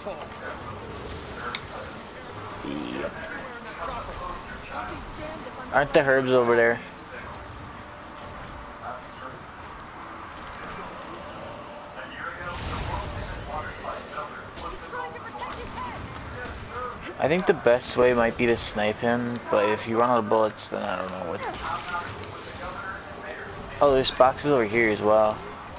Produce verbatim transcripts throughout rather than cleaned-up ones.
Yep. Aren't the herbs over there? I think the best way might be to snipe him, but if you run out of bullets, then I don't know what. Oh, there's boxes over here as well.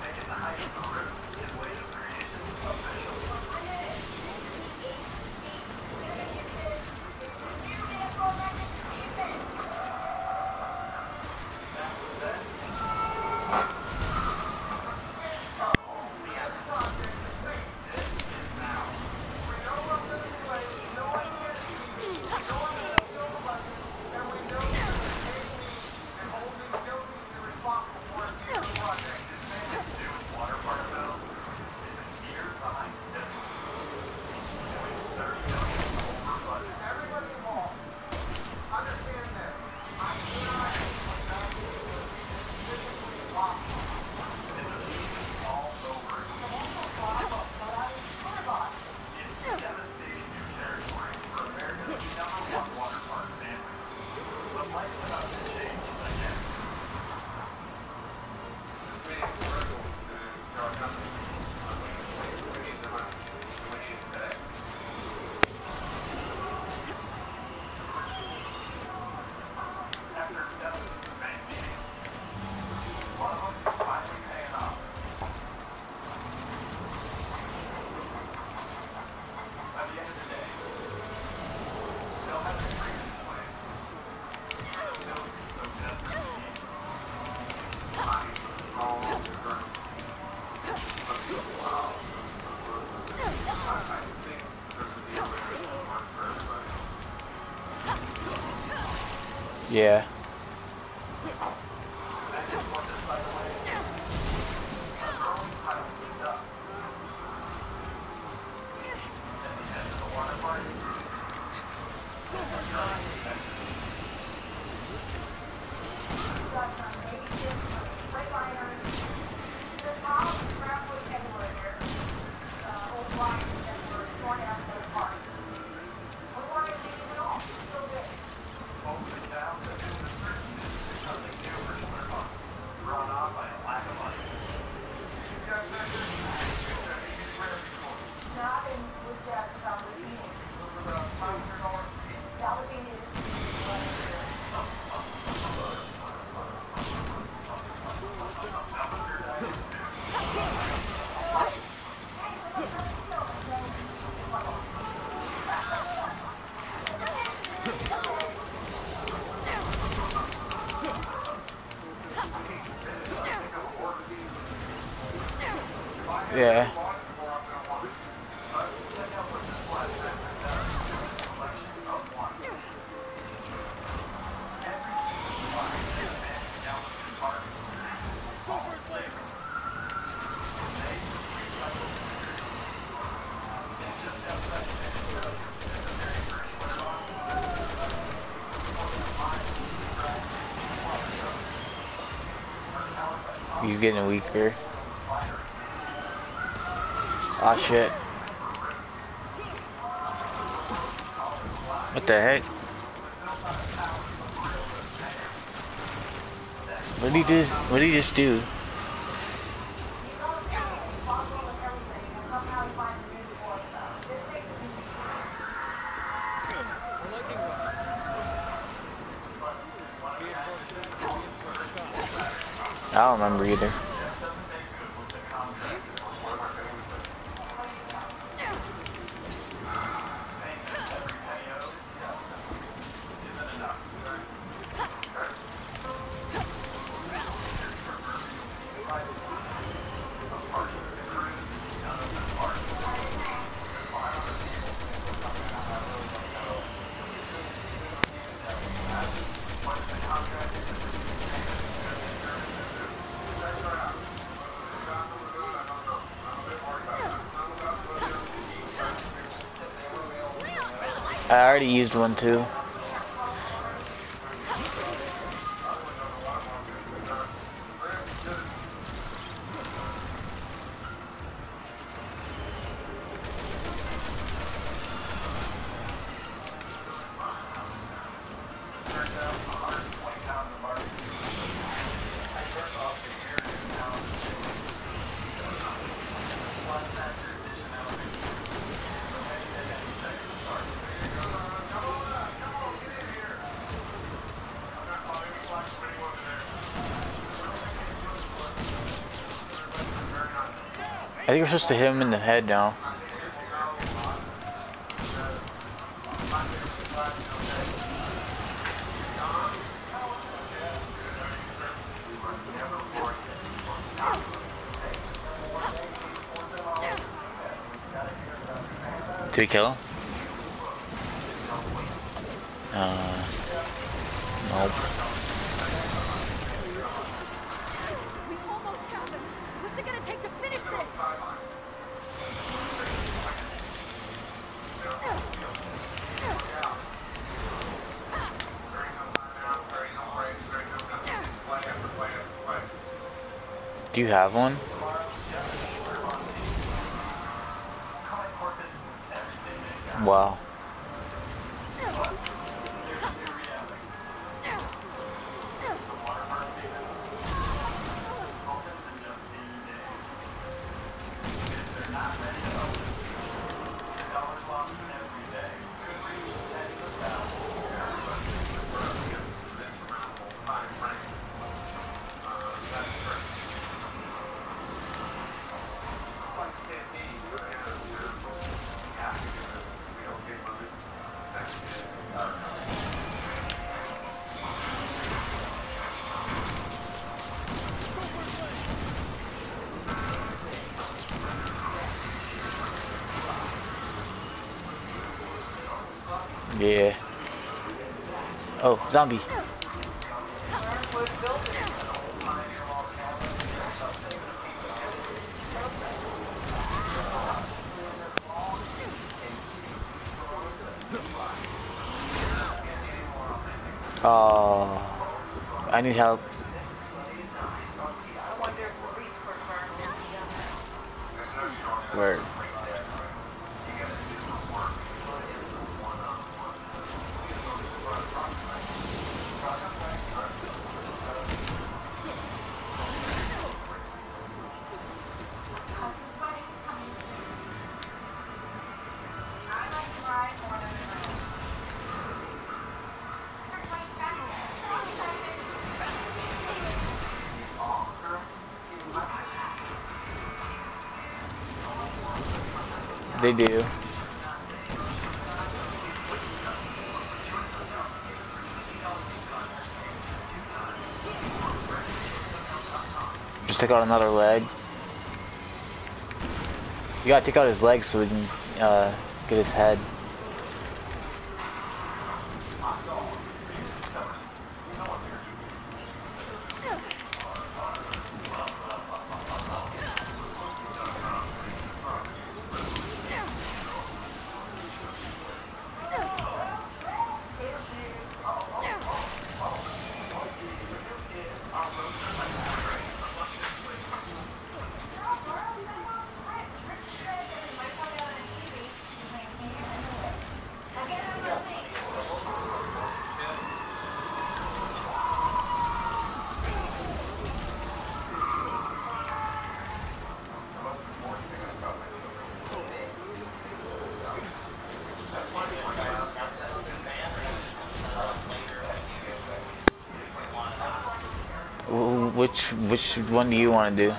Yeah. Yeah. He's getting weaker. Oh shit. What the heck? What did he do? What did he just do? I don't remember either. I already used one too. I think we're supposed to hit him in the head now. Did we kill him? Uh, nope. We almost have him. What's it gonna take to finish this? Do you have one? Wow. Yeah. Oh, zombie. Oh, I need help. Word. They do. Just took out another leg. You gotta take out his legs so we can uh, get his head. Which which one do you want to do?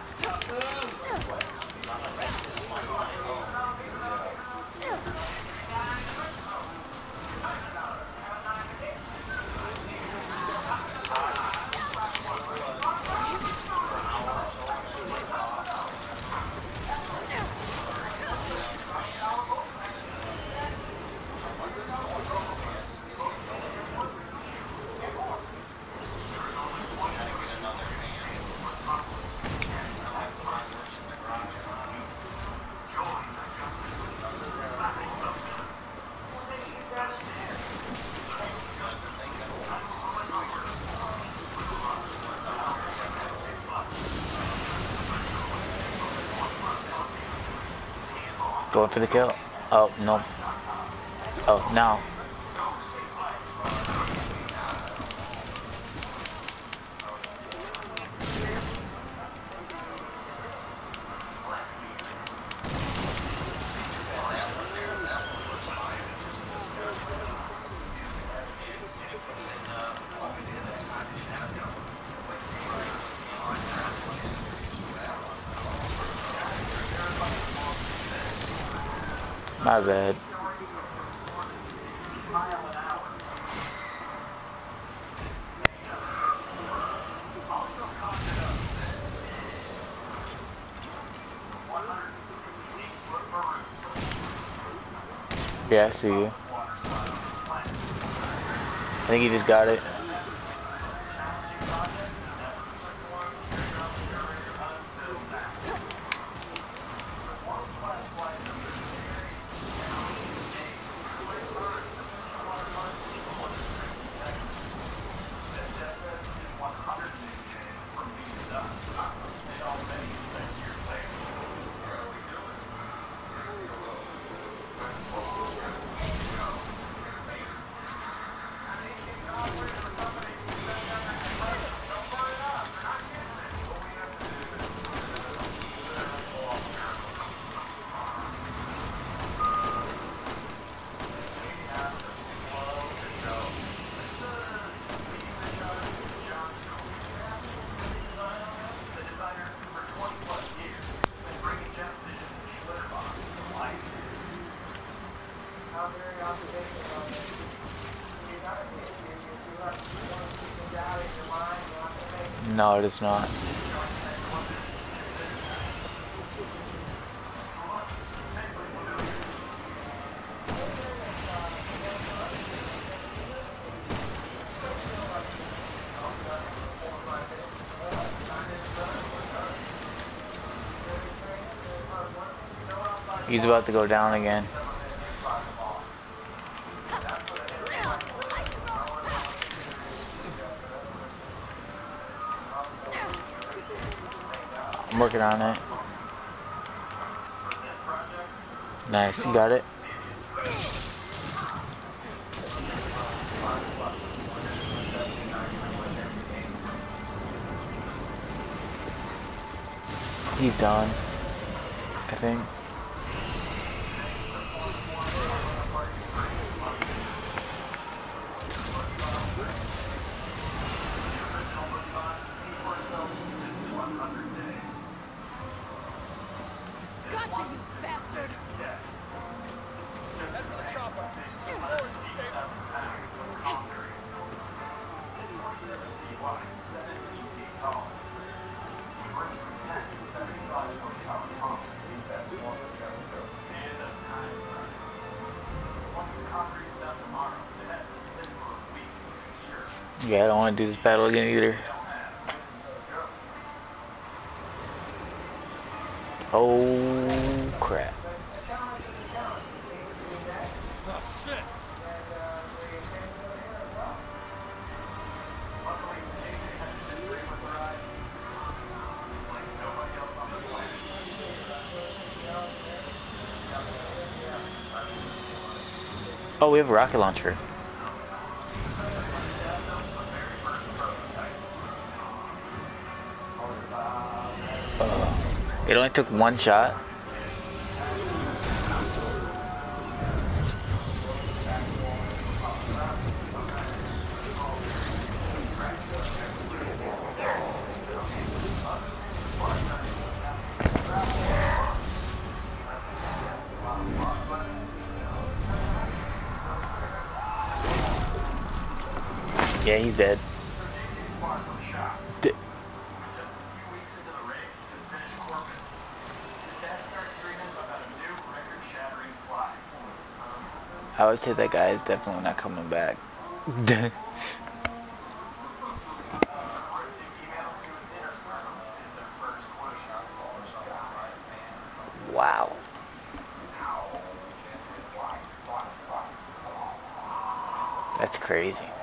Going for the kill. Oh, no. Oh, now. My bad. Yeah, I see you. I think he just got it. No, it is not. He's about to go down again. I'm working on it. Nice, you got it. He's done, I think. Gotcha, you bastard! Head for the chopper. Floors are stable. Yeah, I don't want to do this battle again either. Oh crap. Oh, shit. Oh, we have a rocket launcher. Uh, it only took one shot. Yeah, he's dead. D I would say that guy is definitely not coming back. Wow. That's crazy.